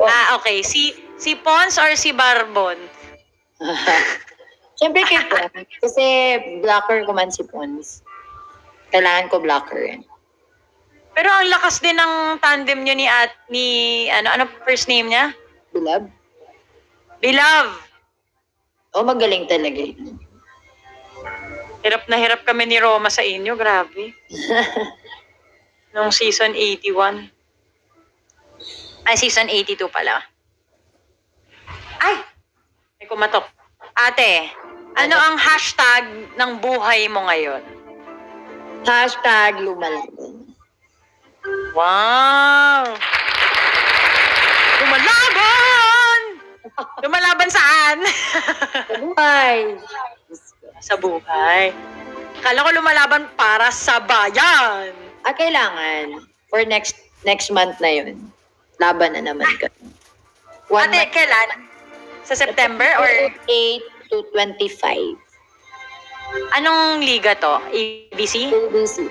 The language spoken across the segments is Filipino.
Okay. Si Pons or si Barbon? Siyempre kay Pons. Kasi blocker ko man si Pons. Kailangan ko blocker yan. Pero ang lakas din ng tandem nyo ano first name niya? Bilab? Bilab. Magaling talaga yun. Hirap na hirap kami ni Roma sa inyo, grabe. Nung season 81. Ay, season 82 pala. Ay! May kumatok. Ate, ano ang hashtag ng buhay mo ngayon? Hashtag lumalaban. Wow! Lumalaban! Lumalaban saan? Sa buhay. Sa buhay. Kala ko lumalaban para sa bayan. Kailangan. For next month na yun. Laban na naman ka. Ate, kailan? Sa September or? 8 to 25. Anong liga to? ABC? ABC.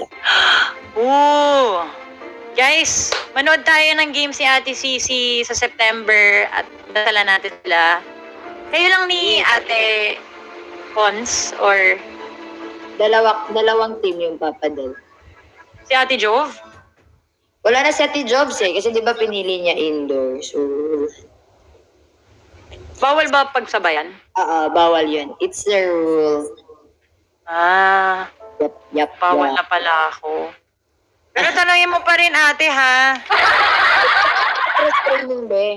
Ooh! Guys, manood tayo ng game si Ate Cici sa September at dasala natin sila. Kayo lang ni Ate Pons or dalawang team yung papadal. si Ate Jove? Wala na si Ate Jobs kasi di ba pinili niya indoor. So, bawal ba pagsabayan? Bawal yun. It's the rule. Yep. Bawal na pala ako. Pero tanongin mo pa rin ate ha. Cross training be.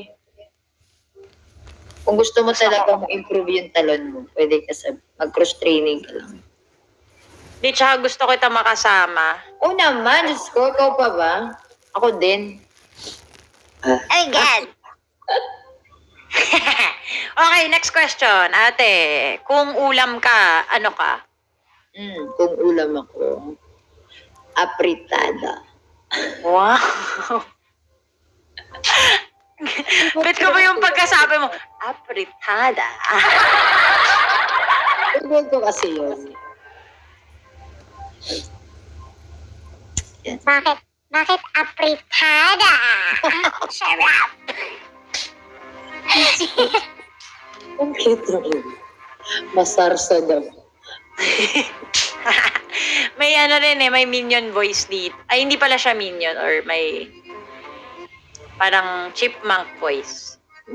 Kung gusto mo talaga ma-improve yung talon mo, pwede ka mag-cross training ka lang. Di tsaka gusto kita makasama. Naman, Diyos ko, ikaw pa ba? Ako din. Ay, God! Okay, next question. Ate, kung ulam ka, ano ka? Kung ulam ako, apritada. Wow! Bet ko ba yung pagkasabi mo? Apritada. Tignan ko kasi yun. Bakit apritada? Sarap! Ang cute naman. Masarsa daw. May may minion voice dito. Ay, hindi pala siya minion or may parang chipmunk voice.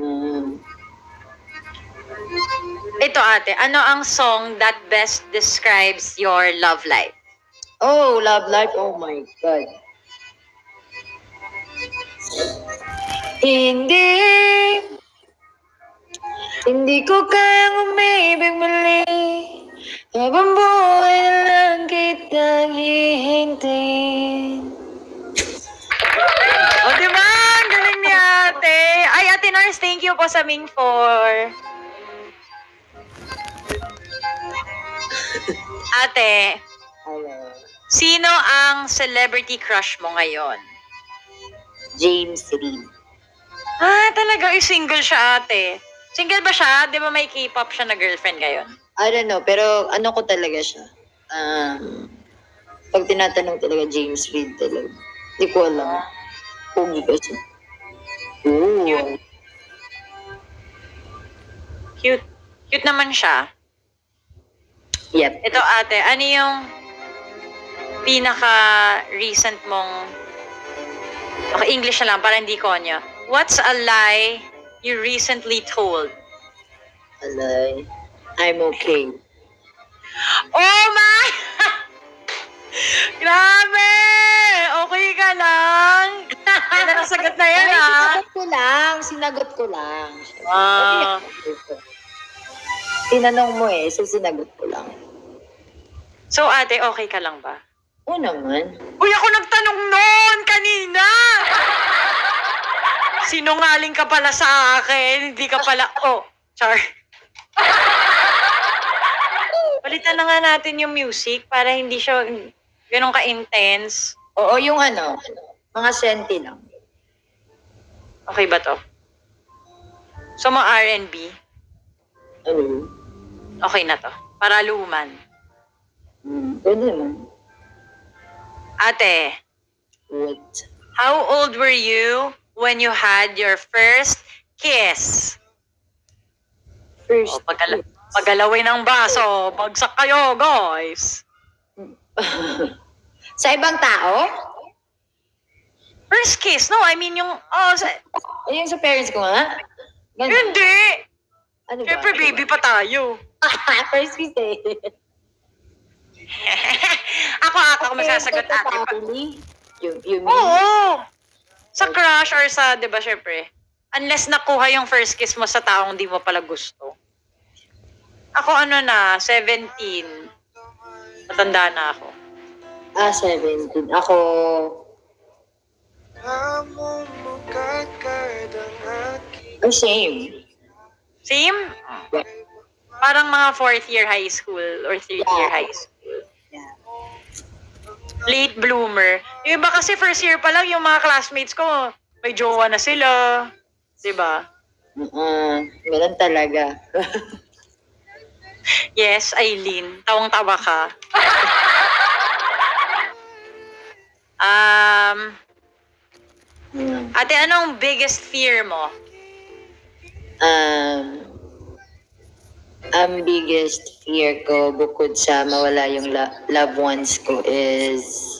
Ito ate, ano ang song that best describes your love life? Love life. Oh my God. Hindi ko kayang umibig muli. Habang buhay na lang kitang hihintayin. Diba? Ang galing ni ate. Ay, Ate Nars, thank you po sa Ming for. Ate, sino ang celebrity crush mo ngayon? James Reid. Talaga, single siya ate. Single ba siya? Di ba may K-pop siya na girlfriend ngayon? I don't know, pero ano ko talaga siya. Pag tinatanong talaga, James Reid talaga. Hindi ko alam. Pogi ka siya. Cute. Cute naman siya. Yep. Ito ate, ano yung pinaka-recent mong English na lang, para hindi konyo. What's a lie you recently told? A lie? I'm okay. Oh my! Grabe! Okay ka lang? Ganda na sagot na yan, Sinagot ko lang. Ah. Tinanong mo so sinagot ko lang. So ate, okay ka lang ba? Oo naman. Uy, ako nagtanong noon kanina! Sinungaling ka pala sa akin, hindi ka pala, char. Palitan na nga natin yung music para hindi siya ganun ka-intense. Oo, yung mga senti lang. Okay ba to? So, mga R&B, Ano? okay na to. Para luman. Pwede naman. Ate, What? how old were you when you had your first kiss? First. O, paggalawin ng baso, bagsak kayo, guys. Sa ibang tao? First kiss, no? I mean, yung, Yung sa parents ko nga? Ganun. hindi. Ano ba? Siyempre, baby pa tayo. First kiss eh. Ako masasagot ate pa. You mean? Oo. Sa crush or sa, di ba, syempre, unless nakuha yung first kiss mo sa taong di mo pala gusto. Ako 17. Matanda na ako. 17. Ako, same. Same? Parang mga 4th year high school or 3rd year high school. Yeah. Late bloomer. Yung iba kasi first year pa lang, yung mga classmates ko, may jowa na sila. Diba? Ganun talaga. Yes, Aileen. Tawang-tawa ka. Ate, anong biggest fear mo? Ang biggest fear ko bukod sa mawala yung loved ones ko is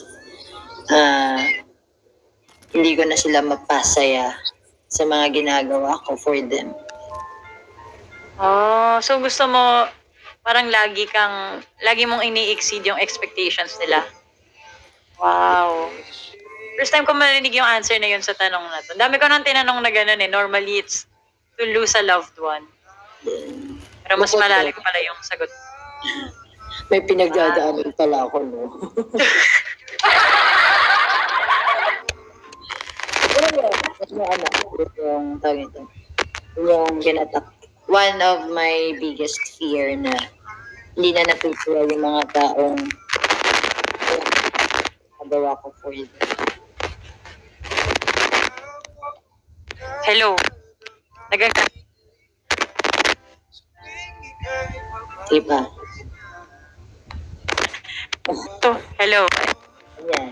hindi ko na sila mapasaya sa mga ginagawa ko for them. Oh, so gusto mo parang lagi mong ini-exceed yung expectations nila. Wow. First time ko marinig yung answer na yun sa tanong na to. Dami ko nang tinanong na gano'n eh. Normally it's to lose a loved one. Pero mas malalim pala yung sagot. May pinagdadaanan pala ako, no? Yung tawag ito. Yung ginatak. One of my biggest fear na hindi na natutuwa yung mga taong nagawa ko for them. Hello. Diba? Hello. Ayan.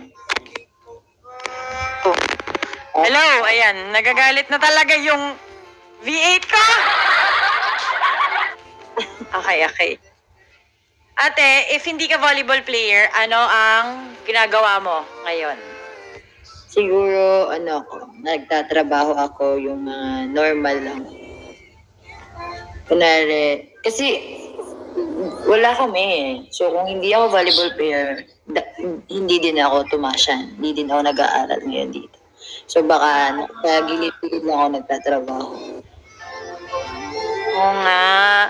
Hello, ayan. Nagagalit na talaga yung V8 ko. Okay. Ate, if hindi ka volleyball player, ano ang ginagawa mo ngayon? Siguro, nagtatrabaho ako yung mga normal lang. Kunwari, kasi wala kami eh. So, kung hindi ako volleyball player, hindi din ako tumasyan. Hindi din ako nag-aaral ngayon dito. So, baka sa gilid-gilid lang ako nagtatrabaho. Oo nga.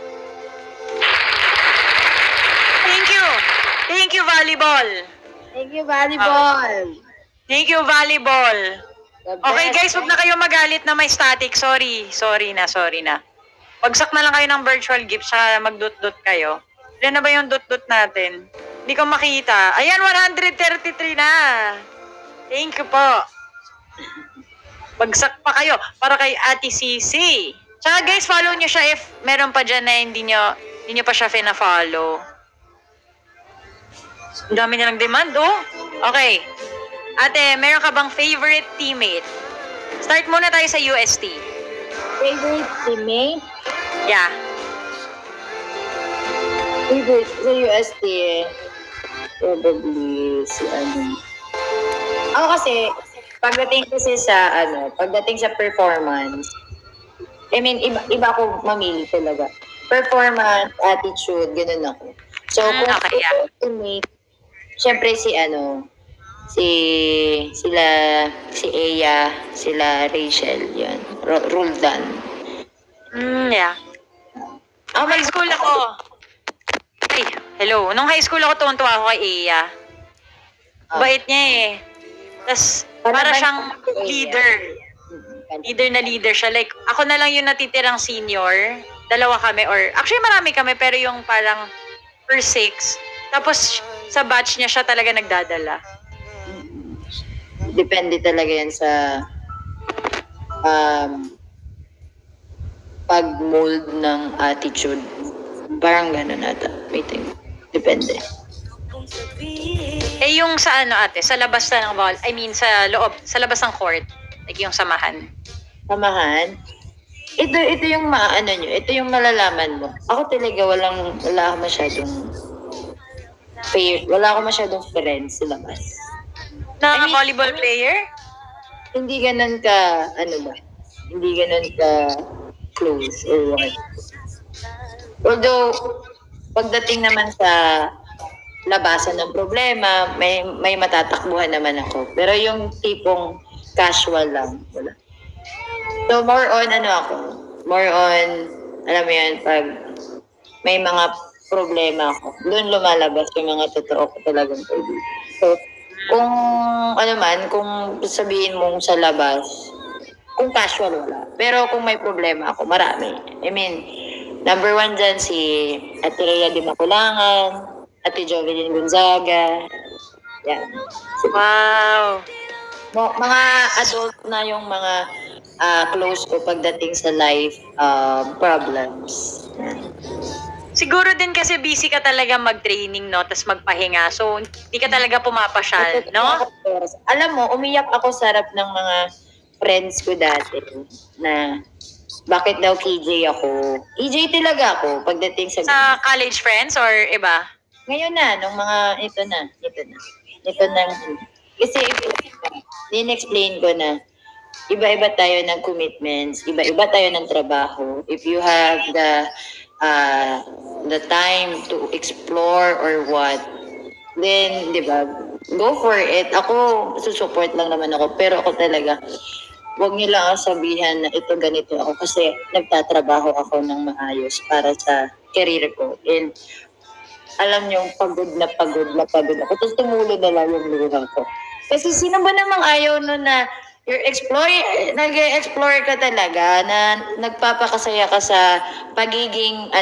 Thank you, volleyball. Thank you, volleyball! Thank you, volleyball. The Okay best. guys, huwag na kayo magalit na may static. Sorry na. Pagsak na lang kayo ng virtual gift sa magdut-dut kayo. Ilan na ba yung dut-dut natin? Hindi ko makita. Ayan, 133 na. Thank you po. Bagsak pa kayo para kay Ate Sisi. Tsaka guys, follow nyo siya if meron pa dyan na hindi nyo pa siya fina-follow. Ang dami nilang demand, oh. Okay. Ate, meron ka bang favorite teammate? Start muna tayo sa UST. Favorite teammate? Yeah. Favorite sa UST, probably si Ako kasi, pagdating sa performance, I mean, iba ako mamili talaga. Performance, attitude, ganun ako. So, kung okay, yeah. teammate, syempre si Eya, sila Rachel, yan. Roldan. Yeah. Nung high school ako. Ay, hello. Nung high school ako, tuwan-tuwa ako kay Iya. Bait niya eh. Tapos, para siyang leader. Leader siya. Like, ako na lang yung natitirang senior. Dalawa kami or, actually marami kami, pero yung parang per 6. Tapos, sa batch niya siya talaga nagdadala. Depende talaga yan sa pag-mold ng attitude. Parang gano'n ata. Waiting. Depende. Eh yung sa ate, sa labas na ng ball, I mean sa loob, sa labas ng court, Like yung samahan. Samahan. Ito yung maano nyo, ito yung malalaman mo. Ako talaga wala ako masyadong wala ako masyadong friends sa labas. Na volleyball player? Hindi ganun ka, hindi ganun ka close or what. Although, pagdating naman sa labasan ng problema, may matatakbuhan naman ako. Pero yung tipong casual lang, wala. So, more on, alam mo yun, pag may mga problema ako, doon lumalabas yung mga totoo ko talagang kaibigan. So, kung sabihin mong sa labas, kung casual, wala. Pero kung may problema ako, marami. I mean, number 1 dyan si Ate Rhea Di Maculangan, Ate Jovelyn Gonzaga. Yan. Wow! Mga adult na yung mga close ko pagdating sa life problems. Siguro din kasi busy ka talaga mag-training, no? Tapos magpahinga. So, hindi ka talaga pumapasyal, no? Alam mo, umiyak ako sa harap ng mga friends ko dati na bakit daw KJ ako. KJ talaga ako pagdating sa... Sa college friends or iba? Ngayon na, nung mga, ito na. Kasi, din-explain ko na, iba-iba tayo ng commitments, iba-iba tayo ng trabaho. If you have the time to explore or what, then, di ba, go for it. Ako, susupport lang naman ako, pero ako talaga, huwag niyo lang sabihan na ito ganito ako kasi nagtatrabaho ako ng maayos para sa career ko. And alam niyo, pagod ako. Tapos tumulo na lang yung luha ko. Kasi sino ba namang ayaw nun na nag-explore ka talaga, na nagpapakasaya ka sa pagiging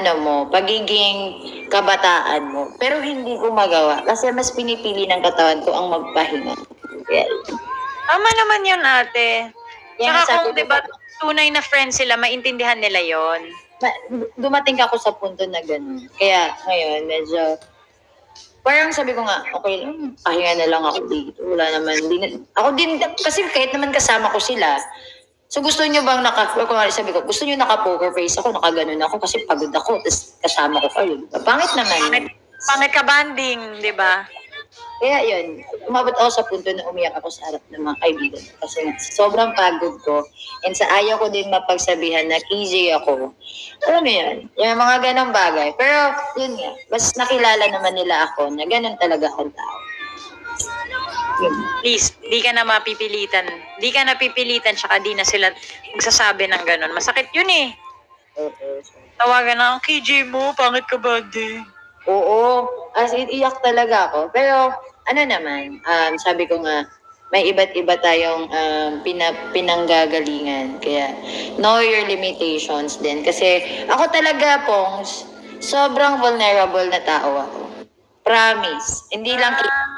kabataan mo. Pero hindi ko magawa kasi mas pinipili ng katawan ko ang magpahinga. Yeah. Tama naman yun, ate. Yan, Tsaka kung sabi ko, diba, tunay na friends sila, maintindihan nila yon. dumating ako sa punto na gano'n. Kaya ngayon, medyo, parang sabi ko nga, okay, pahinga na lang ako dito. Wala naman, ako din, kasi kahit naman kasama ko sila, so gusto nyo bang sabi ko, gusto nyo naka-poker face ako, nakaganon ako kasi pagod ako, tapos kasama ko kayo. Pangit naman. Pangit ka banding, di ba? Kaya yun, umabot ako sa punto na umiyak ako sa harap ng mga kaibigan. Kasi sobrang pagod ko. And sa ayaw ko din mapagsabihan na KJ ako. Alam mo yun, yung mga ganong bagay. Pero yun nga, mas nakilala naman nila ako na ganon talaga akong tao. Yun. Please, di ka na mapipilitan. Di ka na pipilitan, tsaka di na sila magsasabi ng ganon. Masakit yun eh. Tawagan na ang KJ mo, pangit ka banding. Oo, as in, iyak talaga ako. Pero, sabi ko nga, may iba't iba tayong pinanggagalingan. Kaya, know your limitations din. Kasi, ako talaga pong sobrang vulnerable na tao ako. Promise. Hindi lang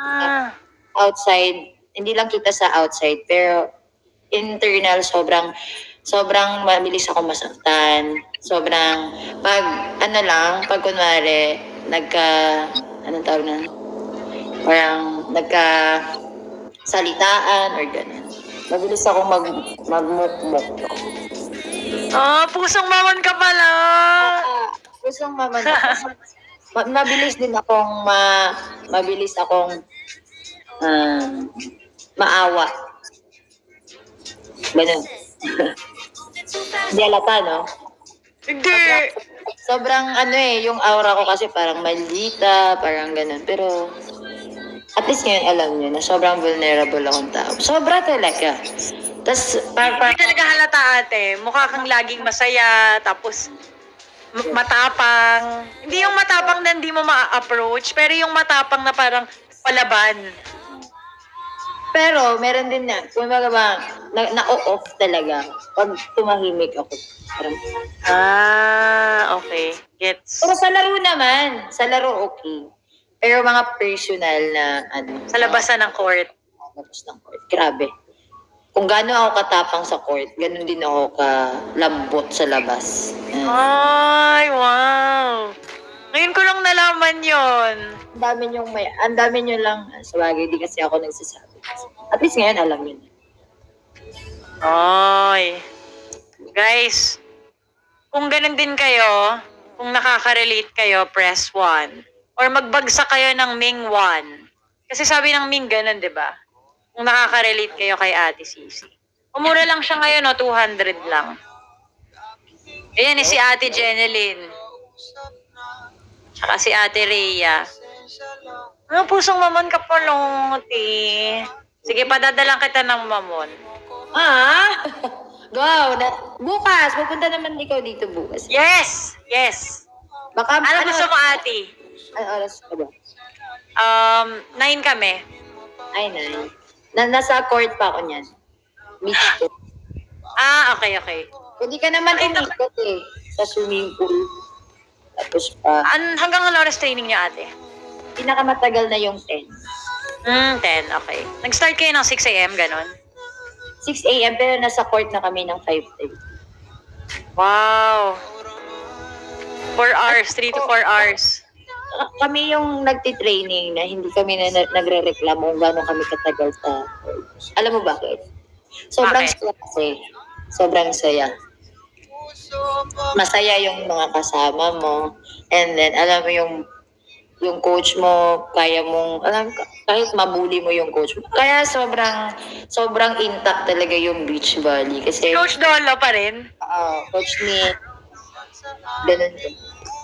kita sa outside, pero internal, sobrang mabilis ako masaktan. Sobrang, pag kunwari, salitaan or gano'n. Mabilis ako magmukmuk. Pusong mamon ka pala! Pusong maman. Mabilis akong maawa. Ganun. Hindi alata, no? Hindi! Sobrang yung aura ko kasi parang maldita, parang ganun. Pero, at least ngayon alam niyo na sobrang vulnerable akong tao. Sobra talaga. Tapos, Hindi talaga halata, ate. Mukha kang laging masaya, tapos matapang. Hindi yung matapang na hindi mo ma-approach, pero yung matapang na parang palaban. pero meron din na, kumbaga ba, na-off talaga pag tumahimik ako. Parang, Okay. Gets. pero sa laro okay. Pero mga personal na, Sa labasan ng court. labas ng court. Grabe. Kung gaano ako katapang sa court, ganun din ako kalambot sa labas. Ay, wow. Ngayon ko lang nalaman yon. Ang dami nyo lang, sa bagay, di kasi ako nagsasabi. At least ngayon, alam nyo na. Oy. Guys, kung ganun din kayo, kung nakaka-relate kayo, press 1. Or magbagsak kayo ng Ming 1. Kasi sabi ng Ming ganun, di ba? Kung nakaka-relate kayo kay Ate Sisi. Umura lang siya ngayon, no? 200 lang. Ayan, si Ate Jeneline. Tsaka si Ate Rhea. Ano, pusong mamon ka pulot, eh. Sige, padadalang kita ng mamon. Ah! Go! Bukas! Pupunta naman ikaw dito bukas. Yes! Yes! Baka, Ano gusto mo, Ate? Ano oras ka ba? 9 kami. Ay, nasa court pa ako niyan. Beach ko. Okay, okay. Pwede ka naman umikot eh. Sa swimming pool. Tapos pa. Hanggang ano oras training niyo, Ate? Pinakamatagal na yung 10. 10, okay. Nag-start kayo ng 6 a.m., ganon? 6 a.m. pero nasa court na kami ng 5:30. Wow! 4 hours, 3 to 4 hours. Kami yung nagtitraining na hindi kami na nagre-reklamo kung gano'n kami katagal sa court. Alam mo bakit? Sobrang Bakit? saya kasi. Sobrang saya. Masaya yung mga kasama mo. And then, alam mo yung coach mo, kaya mong, kahit mabuli mo yung coach mo. Kaya sobrang intact talaga yung Beach Valley. Kasi, Coach Dolo pa rin. coach ni, ganun din.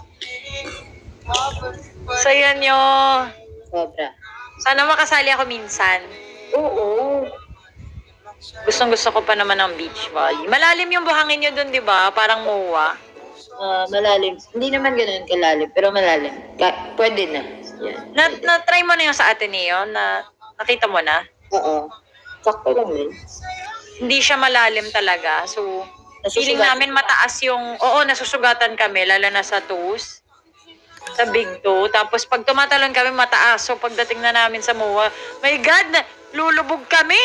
Saya nyo. Sobra. Sana makasali ako minsan. Oo. Gustong-gusto ko pa naman ng beach volley. Malalim yung buhangin nyo dun, di ba? Parang MOA. Malalim. Hindi naman ganun kalalim, pero malalim. Pwede na. Yan. Na-try mo na yung sa Ateneo? Nakita mo na? Oo. Sakto lang din. Hindi siya malalim talaga. So, feeling Nasusugatan. namin mataas yung... Oo, nasusugatan kami, lalo na sa toes. Sa big toe. Tapos pag tumatalon kami, mataas. So, pagdating na namin sa MOA, my God, lulubog kami!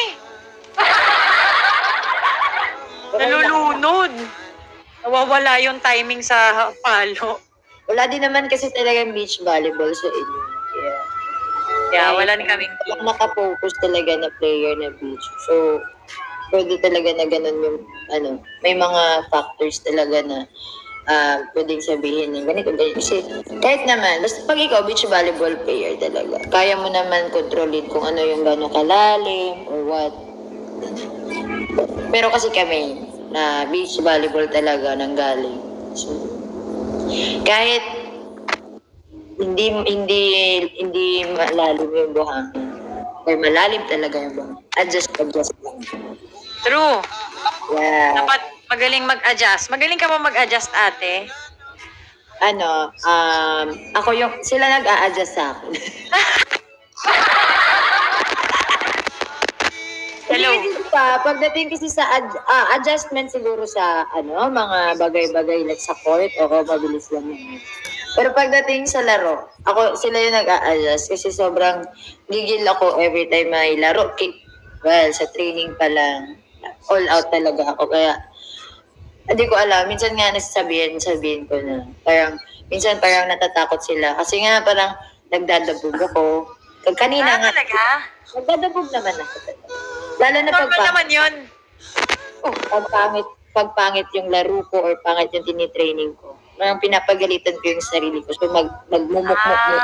Nalulunod. Nawawala yung timing sa palo. Wala din naman kasi talagang beach volleyball sa inyo. Yeah, wala na kaming Walang nakapokus talaga na player na beach. So, pwede talaga na ganun yung, may mga factors talaga na pwedeng sabihin ng ganito. Kasi kahit naman, basta pag ikaw beach volleyball player talaga, kaya mo naman kontrolin kung ano yung gano'ng kalalim or what. Pero kasi kami, na beach volleyball talaga nang galing. So, kahit hindi malalim yung buhangin. Or malalim talaga yung buhangin. Adjust lang. True. Yeah. Dapat magaling mag-adjust. Magaling ka ba mag-adjust, ate? Sila nag-a-adjust sa akin. Hello. Hindi pa, pagdating kasi sa adjustment siguro sa mga bagay-bagay like sa court, mabilis lang yun. Pero pagdating sa laro, sila yung nag-a-adjust kasi sobrang gigil ako every time may laro. Well, sa training pa lang, all out talaga ako. Kaya, hindi ko alam. Minsan nga sabihin ko na, minsan parang natatakot sila. Kasi nga parang nagdadabog ako. Kanina nga, Talaga? nagdadabog naman ako. Lalo na Normal naman yun. pagpangit yung laro ko or pangit yung tinitraining ko. Parang pinapagalitan ko yung sarili ko. So magmumukmuk mo.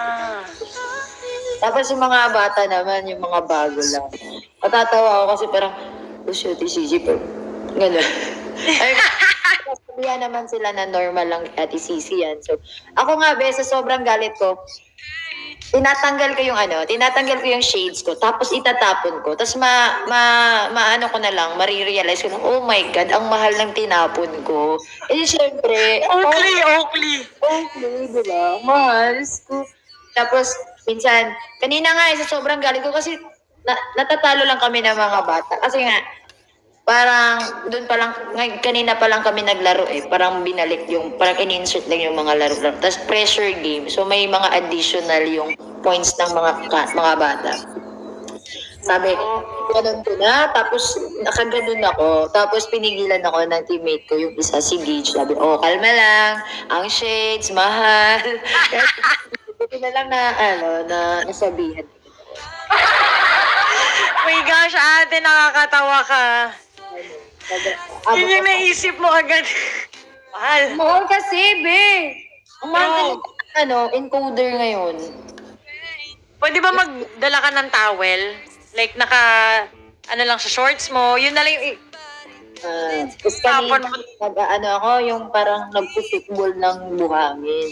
Tapos yung mga bata naman, yung mga bago lang. Matatawa ako kasi parang, shit, Sisi, pero gano'n. Ay, sabihan naman sila na normal lang at Sisi yan. So, ako nga, sa sobrang galit ko, tinatanggal ko yung shades ko, tapos itatapon ko. Tapos maano ko na lang, marirealize ko na, oh my God, ang mahal ng tinapon ko. Eh, syempre, Oakley. diba? Mahal ko. Tapos, minsan, kanina nga, sa sobrang galit ko, kasi natatalo lang kami ng mga bata. Kasi nga, parang, kanina pa lang kami naglaro Parang parang in-insert lang yung mga laro. Tapos pressure game. So may mga additional yung points ng mga bata. Sabi, ganun ko na. Tapos nakaganon ako. Tapos pinigilan ako ng teammate ko, yung isa, si Gage. Sabi, kalma lang. Ang shades, mahal. Buti na lang na nasabihan. My gosh, ate, nakakatawa ka. Yun yung naisip mo agad. Mahal. Mahal kasi, be. Ang mahal Oh. talaga, encoder ngayon. Pwede ba magdala ka ng towel? Like, ano lang sa shorts mo, yun na lang yung, Tapos Tapon kanina, mo. ako, yung parang nagpo-football ng buhangin.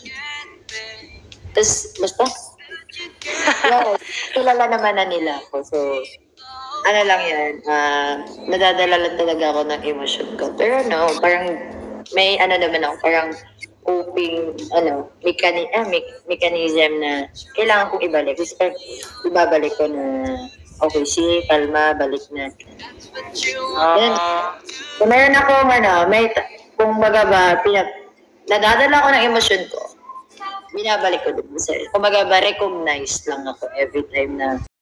Tapos, basta, yes, kilala naman na nila ako. So, ano lang yan, nadadala lang talaga ako ng emosyon ko. Pero parang may naman ako, parang coping, mechanism na kailangan kong ibalik. Kasi parang ibabalik ko na, okay, sige, kalma, balik na. Yan. So, meron ako, kung baga ba, nadadala ko ng emosyon ko, binabalik ko din sa, kung baga ba, recognize lang ako every time na